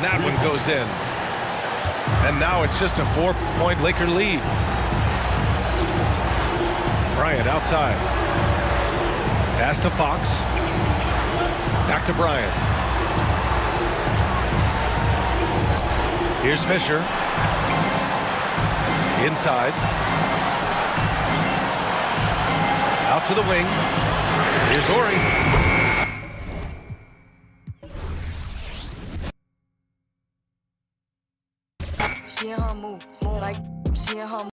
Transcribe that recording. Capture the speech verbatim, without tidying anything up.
that one goes in. And now it's just a four-point Laker lead. Bryant outside. Pass to Fox. Back to Bryant. Here's Fisher. Inside. Out to the wing. Here's Ori. She in her move, like she in her